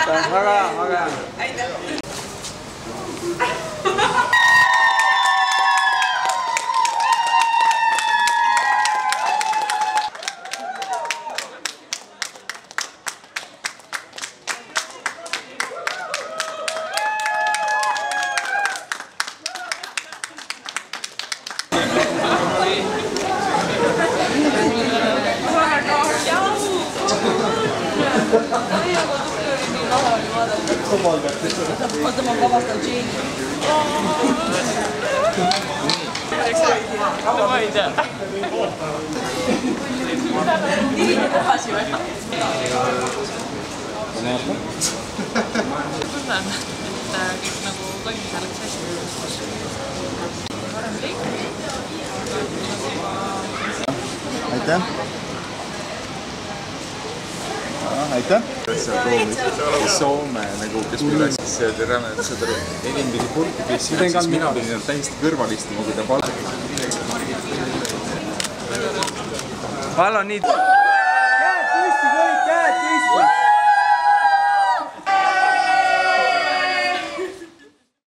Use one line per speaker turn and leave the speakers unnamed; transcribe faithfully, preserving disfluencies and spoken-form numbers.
Väga hea, väga hea.
Aitäh!
Oota, ma vabastan džiini.
Ma ei tea.
Tiini tagasi või?
Tunnen, et kõik nagu toimida läks hästi. Varem liikunud.
Aitäh! Aitäh! Soome nagu, kes midagi see räme, et seda Helin pidi purki pissima, siis mina pidin täiesti kõrval istuma, kui ta palga.
Vallo, nii...